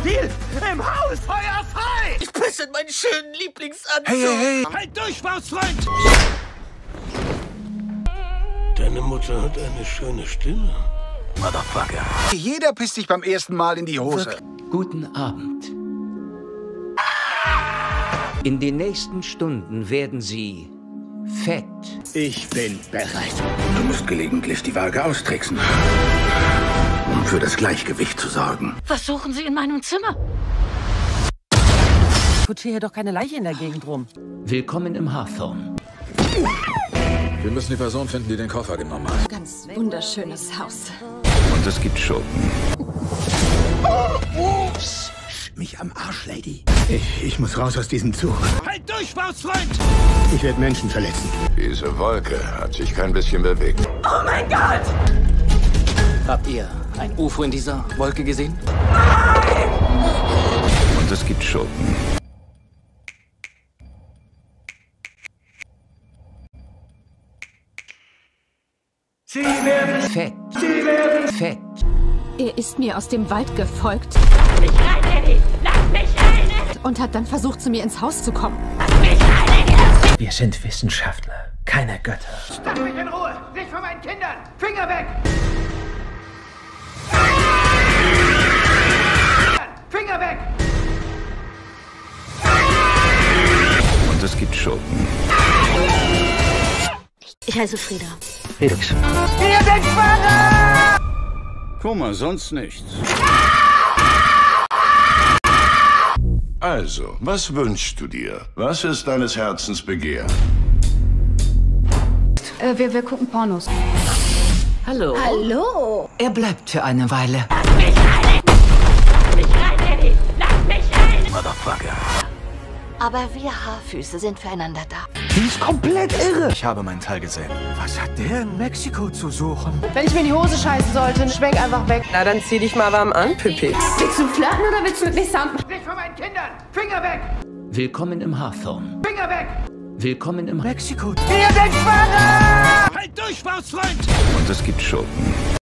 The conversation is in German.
Ziel im Haus! Feuer frei! Ich pisse in meinen schönen Lieblingsanzug. Hey! Halt durch, Faustfreund! Deine Mutter hat eine schöne Stimme. Motherfucker. Jeder pisst sich beim ersten Mal in die Hose. Guten Abend. In den nächsten Stunden werden Sie fett. Ich bin bereit. Du musst gelegentlich die Waage austricksen, um für das Gleichgewicht zu sorgen. Was suchen Sie in meinem Zimmer? Kutschier hier doch keine Leiche in der Gegend rum. Willkommen im Hawthorne. Wir müssen die Person finden, die den Koffer genommen hat. Ganz wunderschönes Haus. Und es gibt Schurken. Mich am Arsch, Lady. Ich muss raus aus diesem Zug. Halt durch, Faustfreund! Ich werde Menschen verletzen. Diese Wolke hat sich kein bisschen bewegt. Oh mein Gott! Habt ihr ein UFO in dieser Wolke gesehen? Und es gibt Schurken. Fett. Fett. Er ist mir aus dem Wald gefolgt Lass mich rein, Eddie! Lass mich rein! und hat dann versucht, zu mir ins Haus zu kommen. Lass mich rein, Eddie! Wir sind Wissenschaftler, keine Götter. Lass mich in Ruhe! Nicht von meinen Kindern! Finger weg! Finger weg! Und es gibt Schurken. Ich heiße Frieda. Felix. Hier sind Vater! Guck mal, sonst nichts. Also, was wünschst du dir? Was ist deines Herzens Begehr? Wir gucken Pornos. Hallo. Hallo? Er bleibt für eine Weile. Lass mich rein! Lass mich rein, Eddie! Lass mich rein! Motherfucker. Aber wir Haarfüße sind füreinander da. Die ist komplett irre. Ich habe meinen Teil gesehen. Was hat der in Mexiko zu suchen? Wenn ich mir in die Hose scheißen sollte, schwenk einfach weg. Na, dann zieh dich mal warm an, Pippi. Willst du flirten oder willst du mit mir Sound machen? Nicht von meinen Kindern! Finger weg! Willkommen im Hawthorne. Finger weg! Willkommen im Mexiko. Hier sind Vater! Halt durch, Faustfreund! Und es gibt Schurken.